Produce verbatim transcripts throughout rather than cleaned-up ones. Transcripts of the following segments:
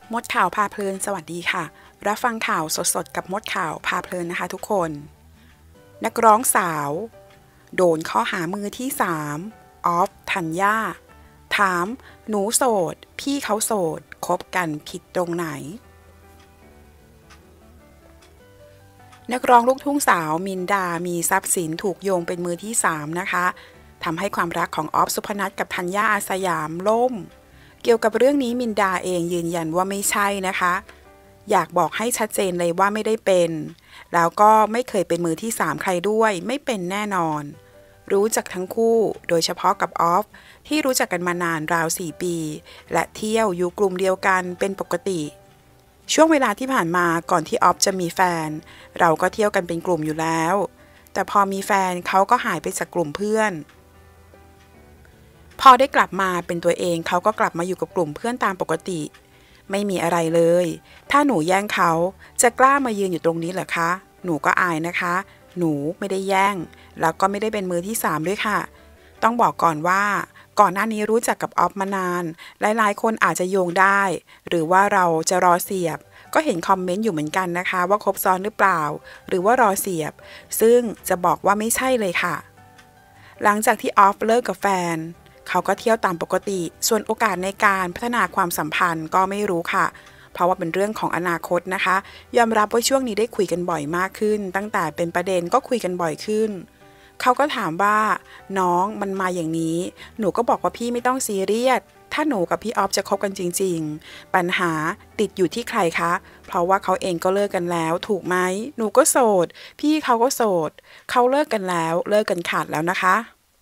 มดข่าวพาเพลินสวัสดีค่ะรับฟังข่าวสดๆกับมดข่าวพาเพลินนะคะทุกคนนักร้องสาวโดนข้อหามือที่สามออฟธัญญาถามหนูโสดพี่เขาโสดคบกันผิดตรงไหนนักร้องลูกทุ่งสาวมินดามีทรัพย์สินถูกโยงเป็นมือที่สามนะคะทำให้ความรักของออฟสุพนัทกับธัญญาอาสยามล่มเกี่ยวกับเรื่องนี้มินดาเองยืนยันว่าไม่ใช่นะคะอยากบอกให้ชัดเจนเลยว่าไม่ได้เป็นแล้วก็ไม่เคยเป็นมือที่สามใครด้วยไม่เป็นแน่นอนรู้จักทั้งคู่โดยเฉพาะกับออฟที่รู้จักกันมานานราวสี่ปีและเที่ยวอยู่กลุ่มเดียวกันเป็นปกติช่วงเวลาที่ผ่านมาก่อนที่ออฟจะมีแฟนเราก็เที่ยวกันเป็นกลุ่มอยู่แล้วแต่พอมีแฟนเขาก็หายไปจากกลุ่มเพื่อนพอได้กลับมาเป็นตัวเองเขาก็กลับมาอยู่กับกลุ่มเพื่อนตามปกติไม่มีอะไรเลยถ้าหนูแย่งเขาจะกล้ามายืนอยู่ตรงนี้เหรอคะหนูก็อายนะคะหนูไม่ได้แย่งแล้วก็ไม่ได้เป็นมือที่สามด้วยค่ะต้องบอกก่อนว่าก่อนหน้านี้รู้จักกับออฟมานานหลายๆคนอาจจะโยงได้หรือว่าเราจะรอเสียบก็เห็นคอมเมนต์อยู่เหมือนกันนะคะว่าคบซ้อนหรือเปล่าหรือว่ารอเสียบซึ่งจะบอกว่าไม่ใช่เลยค่ะหลังจากที่ออฟเลิกกับแฟนเขาก็เที่ยวตามปกติส่วนโอกาสในการพัฒนาความสัมพันธ์ก็ไม่รู้ค่ะเพราะว่าเป็นเรื่องของอนาคตนะคะยอมรับว่าช่วงนี้ได้คุยกันบ่อยมากขึ้นตั้งแต่เป็นประเด็นก็คุยกันบ่อยขึ้นเขาก็ถามว่าน้องมันมาอย่างนี้หนูก็บอกว่าพี่ไม่ต้องซีเรียสถ้าหนูกับพี่ออฟจะคบกันจริงๆปัญหาติดอยู่ที่ใครคะเพราะว่าเขาเองก็เลิกกันแล้วถูกไหมหนูก็โสดพี่เขาก็โสดเขาเลิกกันแล้วเลิกกันขาดแล้วนะคะ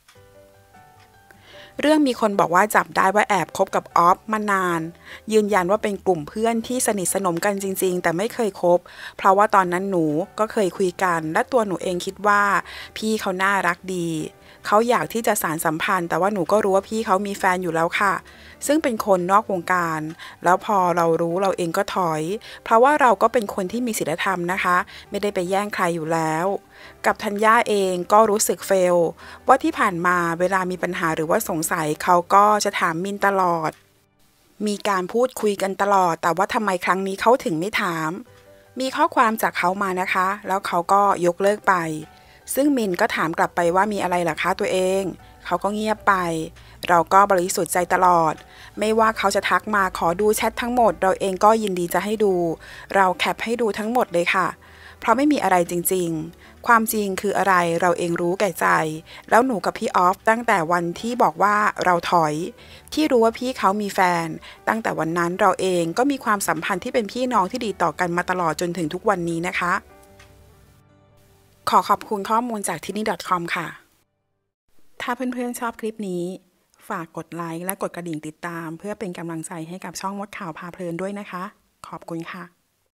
เรื่องมีคนบอกว่าจับได้ว่าแอบคบกับออฟมานานยืนยันว่าเป็นกลุ่มเพื่อนที่สนิทสนมกันจริงๆแต่ไม่เคยคบเพราะว่าตอนนั้นหนูก็เคยคุยกันและตัวหนูเองคิดว่าพี่เขาน่ารักดีเขาอยากที่จะสานสัมพันธ์แต่ว่าหนูก็รู้ว่าพี่เขามีแฟนอยู่แล้วค่ะซึ่งเป็นคนนอกวงการแล้วพอเรารู้เราเองก็ถอยเพราะว่าเราก็เป็นคนที่มีศีลธรรมนะคะไม่ได้ไปแย่งใครอยู่แล้วกับธัญญาเองก็รู้สึกเฟลว่าที่ผ่านมาเวลามีปัญหาหรือว่าสงสัยเขาก็จะถามมินตลอดมีการพูดคุยกันตลอดแต่ว่าทำไมครั้งนี้เขาถึงไม่ถามมีข้อความจากเขามานะคะแล้วเขาก็ยกเลิกไปซึ่งมินก็ถามกลับไปว่ามีอะไรล่ะคะตัวเองเขาก็เงียบไปเราก็บริสุทธิ์ใจตลอดไม่ว่าเขาจะทักมาขอดูแชททั้งหมดเราเองก็ยินดีจะให้ดูเราแคปให้ดูทั้งหมดเลยค่ะเพราะไม่มีอะไรจริงๆความจริงคืออะไรเราเองรู้แก่ใจแล้วหนูกับพี่ออฟตั้งแต่วันที่บอกว่าเราถอยที่รู้ว่าพี่เขามีแฟนตั้งแต่วันนั้นเราเองก็มีความสัมพันธ์ที่เป็นพี่น้องที่ดีต่อกันมาตลอดจนถึงทุกวันนี้นะคะขอขอบคุณข้อมูลจากที่นี่ .com ค่ะถ้าเพื่อนๆชอบคลิปนี้ฝากกดไลค์และกดกระดิ่งติดตามเพื่อเป็นกำลังใจให้กับช่องมดข่าวพาเพลินด้วยนะคะขอบคุณค่ะ